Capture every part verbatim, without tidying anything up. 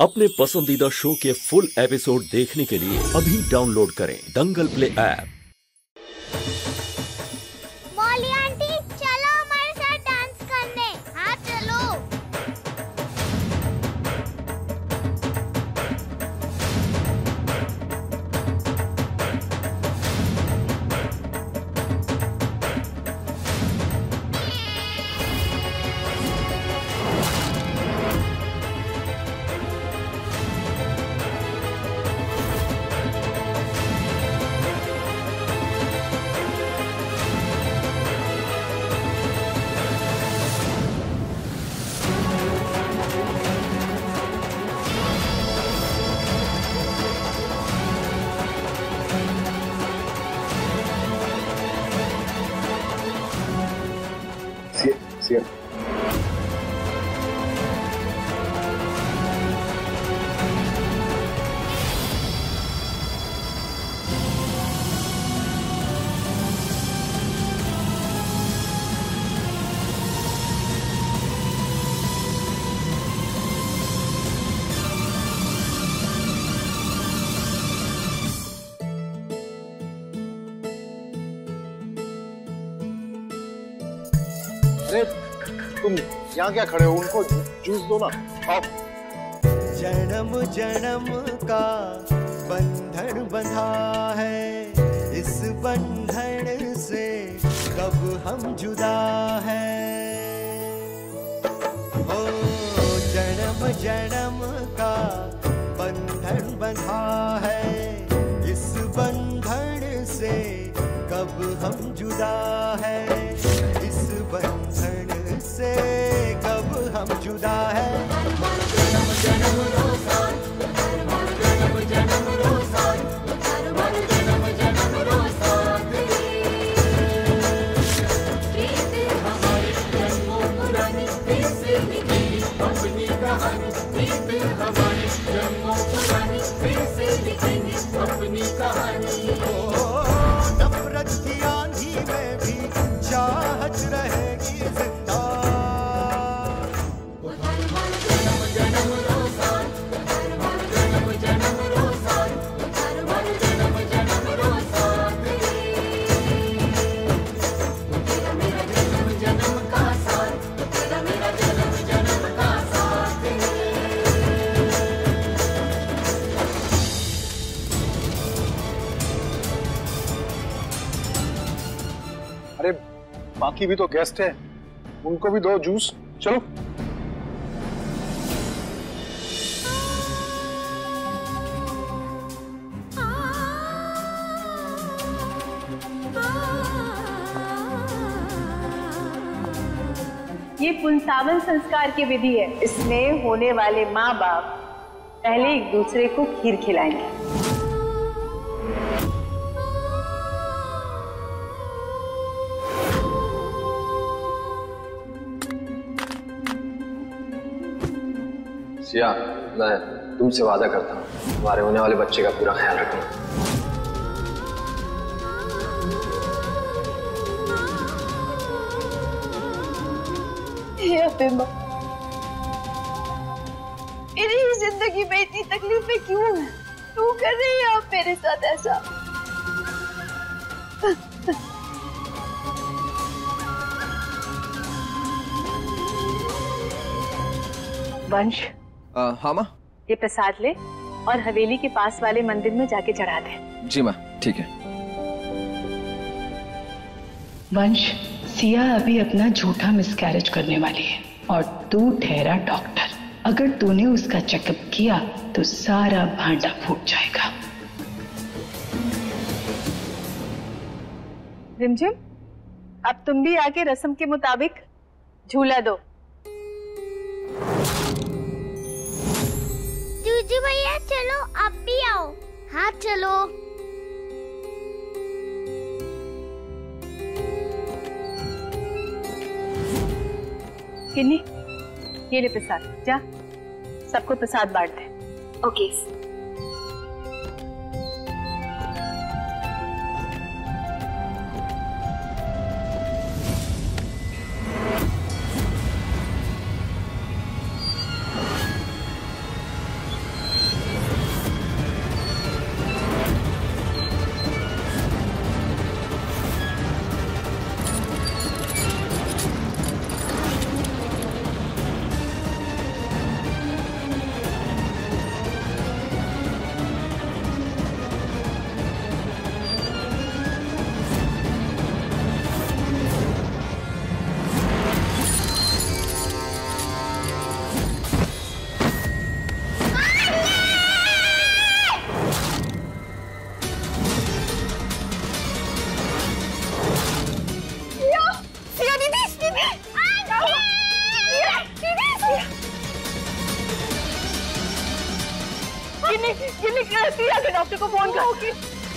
अपने पसंदीदा शो के फुल एपिसोड देखने के लिए अभी डाउनलोड करें Dangal play app. Mauli aunty चलो हमारे साथ डांस करने। हाँ चलो। See you. अरे तुम यहाँ क्या खड़े हो? उनको जूस दो ना। आओ। जन्म जन्म का बंधन बंधा है, इस बंधन से कब हम जुदा है। ओ जन्म जन्म का बंधन बंधा है, इस बंधन से कब हम जुदा है। इस बंधन से कब हम जुदा है। जन्म जन्म रोसान, जन्म जन्म रोसान, जन्म जन्म रोसान। प्रीत हमारी जन्मों पुरानी, फिर से लिखेंगे अपनी कहानी। प्रीत हमारी जन्मों पुरानी, फिर से लिखेंगे अपनी कहानी। ओ नफरत की आंधी में भी चाहत रहेगी जिंदा। जन्म जन्म रोसान, जन्म जन्म रोसान, जन्म जन्म रोसान। तेरा मेरा जन्म जन्म का साथ, तेरा मेरा जन्म जन्म का साथ। अरे बाकी भी तो गेस्ट है, उनको भी दो जूस। चलो। ये पुंसावन संस्कार की विधि है। इसमें होने वाले माँ बाप पहले एक दूसरे को खीर खिलाएंगे। सिया, मैं तुमसे वादा करता हूँ तुम्हारे होने वाले बच्चे का पूरा ख्याल रखूंगा। मेरी जिंदगी में इतनी तकलीफें क्यों है? क्यों कर रही है आप मेरे साथ ऐसा? वंश, हाँ माँ। ये प्रसाद ले और हवेली के पास वाले मंदिर में जाके चढ़ा दे। जी माँ, ठीक है। वंश, सिया अभी अपना झूठा मिसकैरेज करने वाली है और तू ठहरा डॉक्टर। अगर तूने उसका चेकअप किया तो सारा भांडा फूट जाएगा। रिमझिम, अब तुम भी आके रस्म के मुताबिक झूला दो। जूजू भैया चलो आप भी आओ। हाँ चलो। किन्नी, ये ले प्रसाद, जा सबको प्रसाद बांट दे। ओके। किन्नी किन्नी सिया के डॉक्टर को फोन करोगी?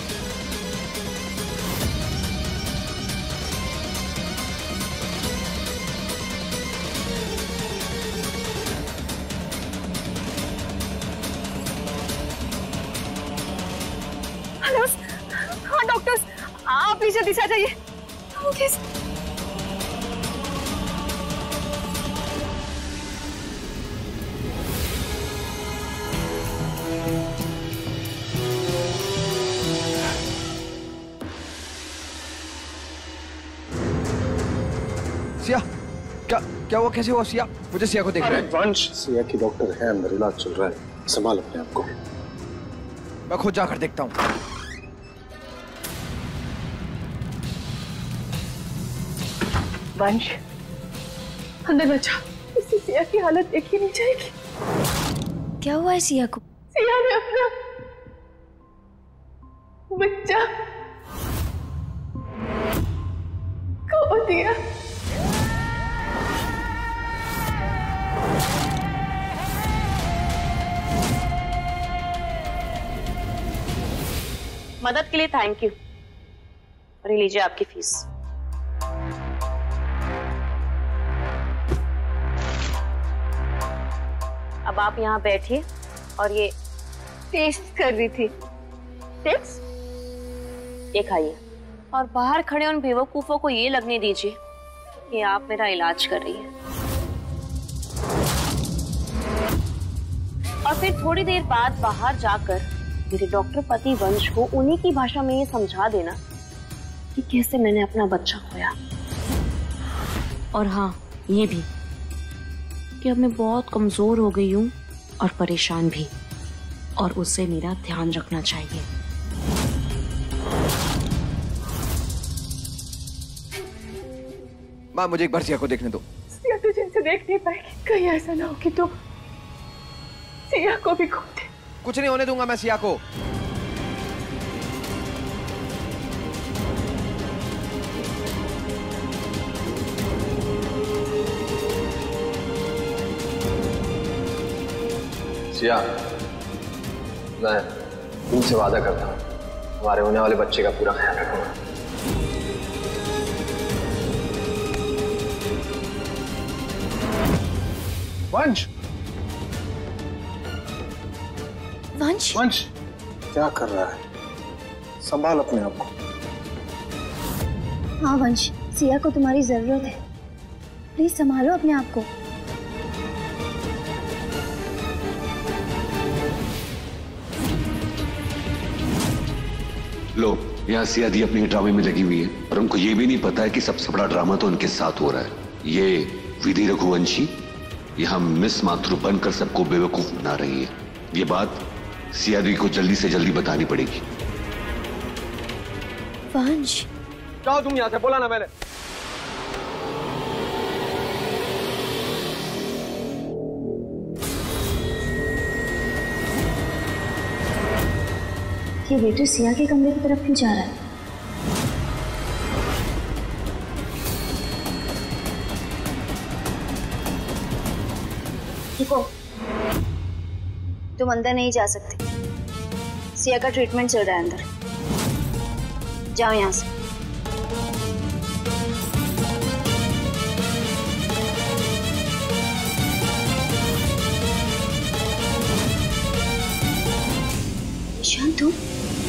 हेलो, हाँ डॉक्टर्स, आप प्लीज जल्दी से आ जाइए। ओके। सिया, क्या क्या वो कैसे हुआ सिया? मुझे सिया को देखना है। वंश, सिया की डॉक्टर है, अंदर इलाज चल रहा है, संभाल अपने आप को। मैं खुद जाकर देखता हूँ। वंश, अंदर न जाओ, इससे सिया की हालत देखी नहीं जाएगी। क्या हुआ है सिया को? सिया ने अपना बच्चा खो दिया। मदद के लिए थैंक यू। और ये लीजिए आपकी फीस। अब आप यहाँ बैठिए और ये टेस्ट कर रही थी। टेस्ट? ये खाइए और बाहर खड़े उन बेवकूफों को ये लगने दीजिए कि आप मेरा इलाज कर रही हैं। और फिर थोड़ी देर बाद बाहर जाकर मेरे डॉक्टर पति वंश को उन्हीं की भाषा में ये समझा देना कि कैसे मैंने अपना बच्चा खोया। और हाँ, ये भी कि अब मैं बहुत कमजोर हो गई हूँ और परेशान भी, और उससे मेरा ध्यान रखना चाहिए। माँ, मुझे एक बार सिया को देखने दो। सिया तुझे इनसे देख नहीं पाएगी, कहीं ऐसा ना हो कि तुम सिया को भी खो दे। कुछ नहीं होने दूंगा मैं सिया को। सिया, मैं तुमसे वादा करता हूँ हमारे होने वाले बच्चे का पूरा ख्याल रखूंगा। वंश, वंश, वंश, क्या कर रहा है? संभाल अपने आप को। हाँ वंश, सिया को तुम्हारी जरूरत है, प्लीज संभालो अपने आप को। लो, यहाँ सिया दी अपने ड्रामे में लगी हुई है और उनको ये भी नहीं पता है कि सबसे बड़ा ड्रामा तो उनके साथ हो रहा है। ये विधि रघुवंशी यहाँ मिस माथुर बनकर सबको बेवकूफ बना रही है। ये बात सिया दी को जल्दी से जल्दी बतानी पड़ेगी। वंश, जाओ तुम यहाँ से, बोला ना मैंने। ये बेटे सिया के कमरे की तरफ क्यों जा रहा है? देखो, तुम अंदर नहीं जा सकते, सिया का ट्रीटमेंट चल रहा है अंदर। जाओ यहाँ से। शांत हो।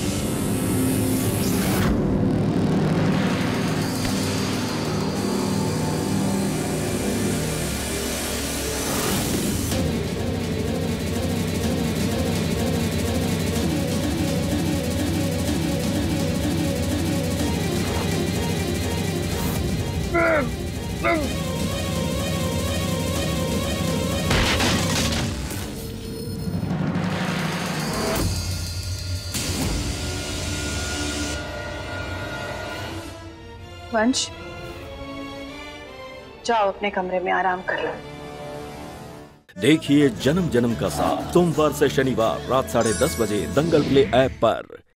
वंश, जाओ अपने कमरे में आराम कर लो। देखिए जन्म जन्म का साथ सोमवार से शनिवार रात साढ़े दस बजे दंगल प्ले ऐप पर।